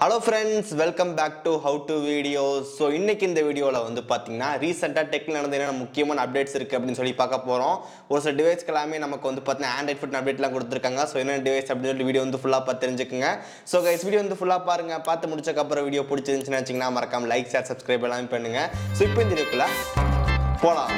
Hello friends, welcome back to How to Videos. So இன்னைக்கு இந்த வீடியோல வந்து பாத்தீங்கன்னா ரீசன்ட்டா டெக்ல நடந்த என்ன முக்கியமான அப்டேட்ஸ் இருக்கு அப்படினு சொல்லி பார்க்க போறோம். ஒரு சில டிவைஸ்க்கு எல்லாமே நமக்கு வந்து பாத்தீங்கன்னா Android ஃபுட் அப்டேட்லாம் கொடுத்திருக்காங்க. சோ என்ன டிவைஸ் அப்படினு சொல்லி வீடியோ வந்து ஃபுல்லா பார்த்து தெரிஞ்சுக்கங்க. சோ गाइस வீடியோ வந்து ஃபுல்லா பாருங்க. பார்த்து முடிச்சதுக்கு அப்புறம் வீடியோ பிடிச்சிருந்துச்சுனா வெச்சீங்கன்னா மறக்காம லைக், ஷேர், சப்ஸ்கிரைப் எல்லாம் பண்ணுங்க. சோ இப்போ இந்த வீடியோக்குள்ள போலாம்.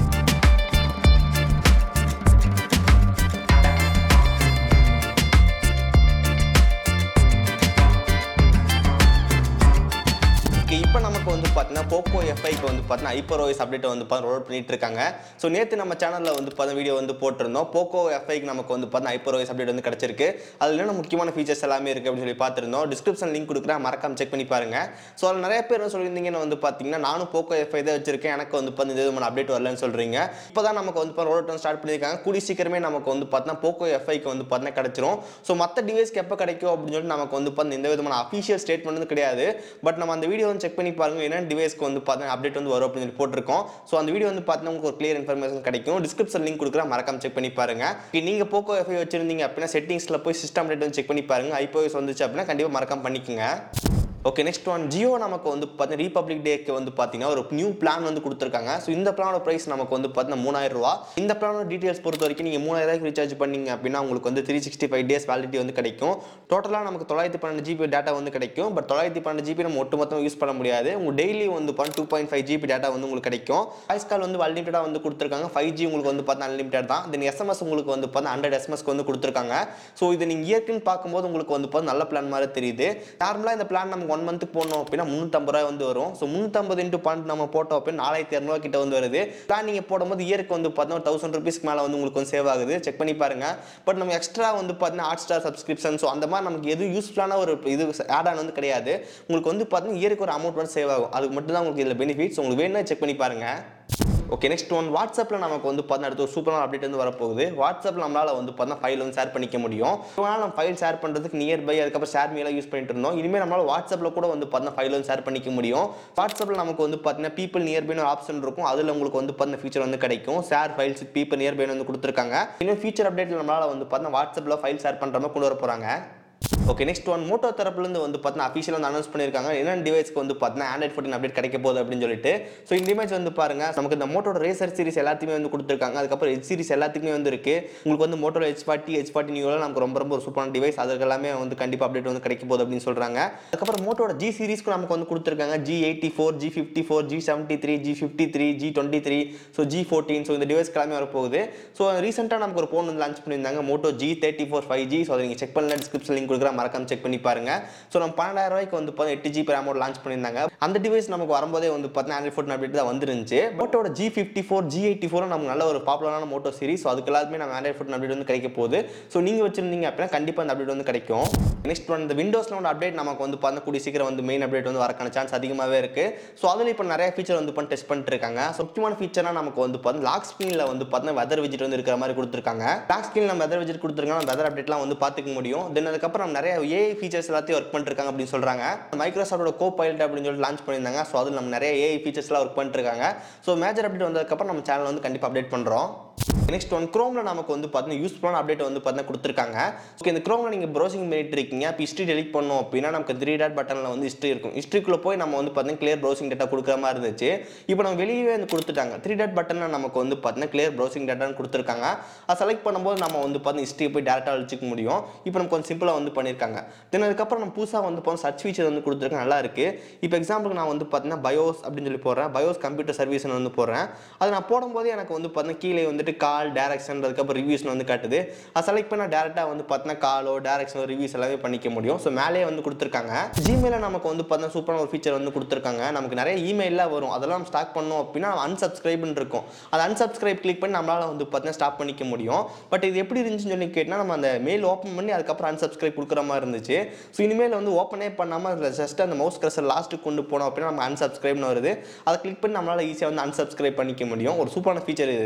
இப்போ நமக்கு வந்து பார்த்தீங்கன்னா Poco F5க்கு வந்து பார்த்தீங்கன்னா Hyperos அப்டேட் வந்து ரோல் பண்ணிட்டு இருக்காங்க. ஸோ நேற்று நம்ம சேனலில் வந்து பார்த்தீங்கன்னா வீடியோ வந்து போட்டிருந்தோம். Poco F5க்கு நமக்கு வந்து பார்த்தீங்கன்னா Hyperos அப்டேட் வந்து கிடைச்சிருக்கு. அதில் என்ன முக்கியமான ஃபீச்சர்ஸ் எல்லாமே இருக்குது அப்படின்னு சொல்லி பார்த்துருந்தோம். டிஸ்கிரிப்ஷன் லிங்க் கொடுக்குறேன், மறக்காம செக் பண்ணி பாருங்க. ஸோ அதில் நிறைய பேர் சொல்லியிருந்தீங்கன்னு வந்து பார்த்தீங்கன்னா நானும் Poco F5 தான் வச்சிருக்கேன், எனக்கு வந்து பார்த்தீங்கன்னா இந்த விதமான அப்டேட் வரலன்னு சொல்கிறீங்க. இப்போ தான் நமக்கு வந்து ரோல் அவுட் ஸ்டார்ட் பண்ணியிருக்காங்க. கூடி சீக்கிரமே நமக்கு வந்து பார்த்தீங்கன்னா Poco F5க்கு வந்து பார்த்தீங்கன்னா கிடைச்சிரும். ஸோ மற்ற டிவைஸ்க்கு எப்போ கிடைக்கும் அப்படின்னு சொல்லி நமக்கு வந்து பார்த்தீங்கன்னா இந்த விதமான அஃபிஷியல் ஸ்டேட்மெண்ட் வந்து கிடையாது. பட் நம்ம அந்த வீடியோ வந்து செக் பண்ணி பாருங்க, என்ன டிவைஸ்க்கு வந்து பார்த்தீங்கன்னா அப்டேட் வந்து வரும் அப்படின்னு சொல்லி போட்டிருக்கோம். ஸோ அந்த வீடியோ வந்து பார்த்தீங்கன்னா உங்களுக்கு ஒரு கிளியர் இன்ஃபர்மேஷன் கிடைக்கும். டிஸ்கிரிப்ஷன் லிங்க் கொடுக்குறேன், மறக்காம செக் பண்ணி பாருங்க. நீங்க Poco F5 வச்சிருந்தீங்க அப்படின்னா செட்டிங்ஸ்ல போய் சிஸ்டம் அப்டேட் வந்து செக் பண்ணி பாருங்க. Hyperos வந்துச்சு அப்படின்னா கண்டிப்பா மறக்காம பண்ணிக்கங்க. ஓகே, நெக்ஸ்ட் ஒன் Jio நமக்கு வந்து பார்த்தீங்கன்னா ரிபப்ளிக் டேக்கு வந்து பார்த்தீங்கன்னா ஒரு நியூ பிளான் வந்து கொடுத்துருக்காங்க. ஸோ இந்த பிளானோட பிரைஸ் நமக்கு வந்து பார்த்தீங்கன்னா 3000 ரூபா. இந்த பிளானோட டீடைல்ஸ் பொறுத்த வரைக்கும் நீங்கள் 3000 ரூபாய்க்கு ரீசார்ஜ் பண்ணீங்க அப்படின்னா உங்களுக்கு வந்து 365 டேஸ் வேலிடிட்டி வந்து கிடைக்கும். டோட்டலாக நமக்கு 912 GB டேட்டா வந்து கிடைக்கும். பட் 912 GB நம்ம ஒட்டுமொத்தமாக யூஸ் பண்ண முடியாது. உங்களுக்கு டெய்லி வந்து 2.5 GB டேட்டா வந்து உங்களுக்கு கிடைக்கும். வாய்ஸ் கால் வந்து அன்லிமிட்டடாக வந்து கொடுத்துருக்காங்க. 5G உங்களுக்கு வந்து பார்த்தீங்கன்னா அன்லிமிட்டட் தான். தென் SMS உங்களுக்கு வந்து பார்த்தீங்கன்னா 100 SMSக்கு வந்து கொடுத்துருக்காங்க. ஸோ இது நீங்கள் இயற்கைன்னு பார்க்கும்போது உங்களுக்கு வந்து நல்ல பிளான் மாதிரி தெரியுது. நார்மலாக இந்த பிளான் நமக்கு 1 மந்த்துக்கு போடணும் அப்படின்னா 350 ரூபாய் வந்து வரும். ஸோ 350 இன்ட்டு பாயிண்ட் நம்ம போட்டோம் அப்படின்னா 4200 கிட்ட வந்து வருது. பிளான் நீங்கள் போடும்போது இயருக்கு வந்து பார்த்தீங்கன்னா 1000 ருபீஸ்க்கு மேலே வந்து உங்களுக்கு வந்து சேவ் ஆகுது. செக் பண்ணி பாருங்க. பட் நம்ம எக்ஸ்ட்ரா வந்து பார்த்தீங்கன்னா ஹாட்ஸ்டார் சப்ஸ்கிரிப்ஷன் ஸோ அந்த மாதிரி நமக்கு எது யூஸ்ஃபுல்லான ஒரு இது ஆட் ஆன் வந்து கிடையாது. உங்களுக்கு வந்து பார்த்தீங்கன்னா இயருக்கு ஒரு அமௌண்ட் வந்து சேவ் ஆகும். அதுக்கு மட்டும் தான் உங்களுக்கு இதில் பெனிஃபிட்ஸ். உங்களுக்கு வேணும்னா செக் பண்ணி பாருங்க. ஓகே, நெக்ஸ்ட் ஒன் வாட்ஸ்அப்பில் நமக்கு வந்து பார்த்தீங்கன்னா அடுத்து ஒரு சூப்பரான அப்டேட் வந்து வரப்போகுது. வாட்ஸ்அப்பில் நம்மளால் வந்து பார்த்தீங்கன்னா ஃபைல் வந்து ஷேர் பண்ணிக்க முடியும். இதனால் நம்ம ஃபைல் ஷேர் பண்ணுறதுக்கு நியர்பை அதுக்கப்புறம் ஷேர் மீலாம் யூஸ் பண்ணிட்டு இருந்தோம். இனிமேல் நம்மளால் வாட்ஸ்அப்பில் கூட வந்து பார்த்தீங்கன்னா ஃபைல் வந்து ஷேர் பண்ணிக்க முடியும். வாட்ஸ்அப்பில் நமக்கு வந்து பார்த்தீங்கன்னா பீப்பிள் நியர்பைன்னு ஒரு ஆப்ஷன் இருக்கும். அதில் உங்களுக்கு வந்து பார்த்தீங்கன்னா ஃபீச்சர் வந்து கிடைக்கும். ஷேர் ஃபைல்ஸ் வித் பீப்பிள் நியர்பைன்னு வந்து கொடுத்துருக்காங்க. இன்னும் ஃபீச்சர் அப்டேட்டில் நம்மளால் வந்து பார்த்தீங்கன்னா வாட்ஸ்அப்பில் ஃபைல் ஷேர் பண்ணுற மாதிரி கொண்டு வர போகிறாங்க. ஓகே, நெக்ஸ்ட் ஒன் மோட்டோ தரப்புலேருந்து வந்து பார்த்தீங்கன்னா அஃபிஷியலாக வந்து அனௌன்ஸ் பண்ணியிருக்காங்க. என்ன டிவைஸ்க்கு வந்து பார்த்தீங்கன்னா Android 14 அப்டேட் கிடைக்க போகுது அப்படின்னு சொல்லிட்டு. ஸோ இந்த இமேஜ் வந்து பாருங்க, நமக்கு இந்த மோட்டோட ரேசர் சீரிஸ் எல்லாத்தையுமே வந்து கொடுத்துருக்காங்க. அதுக்கப்புறம் H சீரிஸ் எல்லாத்துக்குமே வந்து இருக்கு. உங்களுக்கு வந்து மோட்டோல H40 நியூவில் நமக்கு ரொம்ப ஒரு சூப்பரான டிவைஸ், அதுக்கு எல்லாமே வந்து கண்டிப்பாக அப்டேட் வந்து கிடைக்க போகுது அப்படின்னு சொல்றாங்க. அதுக்கப்புறம் மோட்டோட G சீரிஸ்க்கு நமக்கு வந்து கொடுத்துருக்காங்க. G84, G54, G73, G53, G23, so G14. So இந்த டிவைஸ்க்கு எல்லாமே வரப்போகுது. ஸோ ரீசெண்டாக நமக்கு ஒரு ஃபோன் வந்து லான்ச் பண்ணியிருந்தாங்க, Moto G34 5G. ஸோ அதை நீங்கள் செக் பண்ணல, டிஸ்கிரிப்ஷன் லிங்க் கொடுக்குறேன், மறக்காம செக் பண்ணி பாருங்க. ஸோ நம்ம 12000 ரூபாய்க்கு வந்து 8GB ரேமோட லான்ச் பண்ணியிருந்தாங்க. அந்த டிவைஸ் நமக்கு வரும்போதே வந்து பார்த்தீங்கன்னா Android 14 அப்டேட் தான் வந்துருந்துச்சு. மோட்டோட G54, G84 நமக்கு நல்ல ஒரு பாப்புலரான மோட்டோ சீரிஸ். ஸோ அதுக்கு எல்லாருமே நம்ம Android 14 அப்டேட் வந்து கிடைக்க போகுது. ஸோ நீங்கள் வச்சிருந்தீங்க அப்படின்னா கண்டிப்பாக இந்த அப்டேட் வந்து கிடைக்கும். நெக்ஸ்ட் ஒன் இந்த விண்டோஸ்ல ஒரு அப்டேட் நமக்கு வந்து பார்த்தீங்கன்னா கூடிய சீக்கிரம் வந்து மெயின் அப்டேட் வந்து வரக்கான சான்ஸ் அதிகமாகவே இருக்கு. ஸோ அதில் இப்போ நிறைய ஃபீச்சர் வந்து டெஸ்ட் பண்ணிட்டு இருக்காங்க. ஸோ முக்கியமான ஃபீச்சர்னா நமக்கு வந்து பார்த்தீங்கன்னா லாக் ஸ்க்ரீனில் வந்து பார்த்தீங்கன்னா வெதர் விஜெட் வந்து இருக்கிற மாதிரி கொடுத்துருக்காங்க. லாக் ஸ்க்ரீனில் நம்ம வெதர் விஜெட் கொடுத்துருக்காங்க, நம்ம வெதர் அப்டேட்லாம் வந்து பார்த்துக்க முடியும். தென் அதுக்கப்புறம் நம்ம நிறைய AI ஃபீச்சர்ஸ் எல்லாத்தையும் ஒர்க் பண்ணிருக்காங்க அப்படின்னு சொல்றாங்க. மைக்ரோசாஃப்டோட கோபைலட் அப்படின்னு சொல்லி லான்ச் பண்ணியிருந்தாங்க. ஸோ அதில் நம்ம நிறைய AI ஃபீச்சர்ஸ்லாம் ஒர்க் பண்ணிருக்காங்க. ஸோ மேஜர் அப்டேட் வந்ததுக்கப்புறம் நம்ம சேனல் வந்து கண்டிப்பாக அப்டேட் பண்ணுறோம். நெக்ஸ்ட் ஒன் குரோம்ல நமக்கு வந்து பார்த்தீங்கன்னா யூஸ்ஃபுல்லான அப்டேட் வந்து பார்த்தீங்கன்னா கொடுத்துருக்காங்க. ஓகே, இந்த குரோம்ல நீங்கள் ப்ரௌசிங் பண்ணிட்டு இருக்கீங்க, இப்போ ஹிஸ்ட்ரி டெலிட் பண்ணோம் அப்படின்னா நமக்கு 3 டாட் பட்டனில் வந்து ஹிஸ்ட்ரி இருக்கும். ஹிஸ்ட்ரிக்குள்ளே போய் நம்ம வந்து பார்த்தீங்கன்னா கிளியர் ப்ரௌசிங் டேட்டா கொடுக்குற மாதிரி இருந்துச்சு. இப்போ நம்ம வெளியே வந்து கொடுத்துட்டாங்க. 3 டாட் பட்டனில் நமக்கு வந்து பார்த்தீங்கன்னா கிளியர் ப்ரௌசிங் டேட்டான்னு கொடுத்துருக்காங்க. அதை செலக்ட் பண்ணும்போது நம்ம வந்து பார்த்தீங்கன்னா ஹிஸ்ட்ரியை போய் டேரெக்டாக வச்சுக்க முடியும். இப்போ நம்ம கொஞ்சம் சிம்பிளாக வந்து பண்ணியிருக்காங்க. தென் அதுக்கப்புறம் நம்ம புதுசாக வந்து சர்ச் ஃபீச்சர் வந்து கொடுத்துருக்காங்க, நல்லா இருக்கு. இப்போ எக்ஸாம்பிளுக்கு நான் வந்து பார்த்தீங்கன்னா பயோஸ் அப்படின்னு சொல்லி போடுறேன், பயோஸ் கம்ப்யூட்டர் சர்வீஸ்னு வந்து போடுறேன். அதை நான் போடும்போது எனக்கு வந்து பார்த்தீங்கன்னா கீழே வந்துட்டு கால் டைரக்ஷன் அதுக்கப்புறம் ரிவ்யூஸ் வந்து காட்டுது. அதை செலக்ட் பண்ணால் டேரெக்டாக வந்து பார்த்தீங்கன்னா காலோ டைரக்ஷனோ ரிவ்யூஸ் எல்லாமே பண்ணிக்க முடியும். ஸோ மேலேயே வந்து கொடுத்துருக்காங்க. ஜிமெயில நமக்கு வந்து பார்த்தீங்கன்னா சூப்பரான ஒரு ஃபீச்சர் வந்து கொடுத்துருக்காங்க. நமக்கு நிறைய இமெயிலாம் வரும், அதெல்லாம் நம்ம ஸ்டாக் பண்ணோம் அப்படின்னா அன்சப்ஸ்கிரைப்னு இருக்கும். அது அன்சப்ஸ்கிரைப் கிளிக் பண்ணி நம்மளால வந்து பார்த்தீங்கன்னா ஸ்டாப் பண்ணிக்க முடியும். பட் இது எப்படி இருந்துச்சுன்னு சொல்லி கேட்டால் நம்ம அந்த மெயில் ஓப்பன் பண்ணி அதுக்கப்புறம் அன்சப்ஸ்கிரைப் கொடுக்குற மாதிரி இருந்துச்சு. ஸோ இனிமேல் வந்து ஓப்பனே பண்ணாமல் அதில் ஜஸ்ட் அந்த மவுஸ் கர்சர் லாஸ்ட்டுக்கு கொண்டு போனோம் அப்படின்னா நம்ம அன்சப்ஸ்கிரைப்னு வருது. அதை கிளிக் பண்ணி நம்மளால ஈஸியாக வந்து அன்சப்ஸ்கிரைப் பண்ணிக்க முடியும். ஒரு சூப்பரான ஃபீச்சர் இது.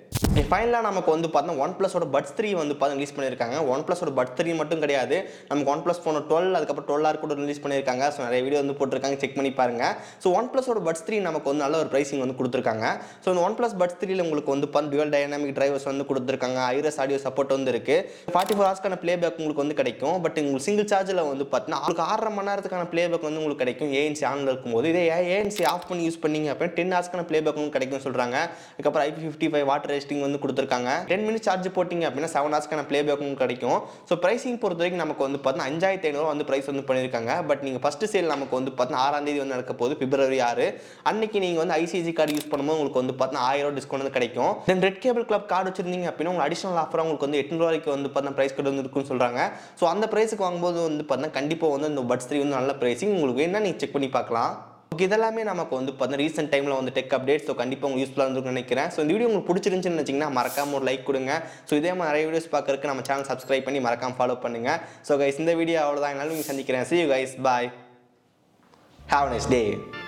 ஃபைனலாக நமக்கு வந்து பார்த்தீங்கன்னா ஒன்ப்ளஸோட பட்ஸ் 3 வந்து பார்த்தா ரிலீஸ் பண்ணியிருக்காங்க. ஒன்ப்ளஸோட பட்ஸ் 3 மட்டும் கிடையாது, நமக்கு ஒன்ப்ளஸ் ஃபோன் 12 அதுக்கப்புறம் 12R கூட ரிலீஸ் பண்ணியிருக்காங்க. ஸோ நிறைய வீடியோ வந்து போட்டிருக்காங்க, செக் பண்ணி பாருங்க. ஸோ ஒன்ப்ளஸோட பட்ஸ் 3 நமக்கு வந்து நல்ல ஒரு ப்ரைசிங் வந்து கொடுத்துருக்காங்க. ஸோ இந்த ஒன்ப்ளஸ் பட்ஸ் 3ல உங்களுக்கு வந்து டுவல் டைனாமிக் டிரைவர்ஸ் வந்து கொடுத்துருக்காங்க. ஐரஸ் ஆடியோ சப்போர்ட் வந்து இருக்கு. 44 ஹவர்ஸ்க்கான ப்ளே பேக் உங்களுக்கு வந்து கிடைக்கும். பட் உங்களுக்கு சிங்கிள் சார்ஜில் வந்து பார்த்தீங்கன்னா உங்களுக்கு 6.5 மணி நேரத்துக்கான ப்ளே பேக் வந்து உங்களுக்கு கிடைக்கும் ஏஎன்சி ஆனில் இருக்கும்போது. இதே ஏஎன்சி ஆஃப் பண்ணி யூஸ் பண்ணீங்க அப்படின்னா 10 ஹவர்ஸ்க்கான ப்ளே பேக் வந்து கிடைக்கும் சொல்கிறாங்க. அதுக்கப்புறம் IP55 வாட்டர் ரெசிஸ்டிங் வந்து கொடுத்துருக்காங்க. 10 மினிட்ஸ் சார்ஜ் போட்டிங்க அப்படின்னா 7 ஹவர்ஸ்க்கான ப்ளே பேக்கும் கிடைக்கும். ஸோ ப்ரைசிங் பொறுத்த வரைக்கும் நமக்கு வந்து பார்த்தீங்கன்னா 5500 வந்து ப்ரைஸ் வந்து பண்ணியிருக்காங்க. பட் நீங்கள் ஃபஸ்ட்டு சேல் நமக்கு வந்து பார்த்தீங்கன்னா 6ஆம் தேதி வந்து நடக்க போகுது, பிப்ரவரி 6. அன்னைக்கு நீங்கள் வந்து ஐசிஐசி கார்டு யூஸ் பண்ணும்போது உங்களுக்கு வந்து பார்த்தீங்கன்னா 1000 டிஸ்கவுண்ட் வந்து கிடைக்கும். Then red cable club card வச்சிருந்தீங்க அப்படின்னா உங்களுக்கு அடிஷனல் ஆஃபராக உங்களுக்கு வந்து 800 ரூபாய்க்கு வந்து பார்த்தீங்கன்னா ப்ரைஸ் கார்டு வந்து இருக்குன்னு சொல்கிறாங்க. ஸோ அந்த ப்ரைஸுக்கு வாங்கும்போது வந்து பார்த்தீங்கன்னா கண்டிப்பாக வந்து இந்த பட்ஸ் 3 வந்து நல்ல ப்ரைசிங் உங்களுக்கு வேணா நீங்கள் செக் பண்ணி பார்க்கலாம். ஓகே, இதெல்லாமே நமக்கு வந்து பார்த்தீங்கன்னா ரீசெண்ட் டைமில் வந்து டெக் அப்டேட். ஸோ கண்டிப்பாக உங்களுக்கு யூஸ்ஃபுல்லாக இருந்துருக்குன்னு நினைக்கிறேன். ஸோ இந்த வீடியோ உங்களுக்கு பிடிச்சிருந்துச்சுன்னு நினச்சிங்கன்னா மறக்காம ஒரு லைக் கொடுங்க. ஸோ இதே மாதிரி நிறைய வீடியோஸ் பார்க்கறதுக்கு நம்ம சேனல் சப்ஸ்கிரைப் பண்ணி மறக்காம ஃபாலோ பண்ணுங்க. ஸோ கைஸ், இந்த வீடியோ அவ்வளோதான். என்னாலும் நீங்கள் சந்திக்கிறேன். See you guys. Bye. Have a nice day.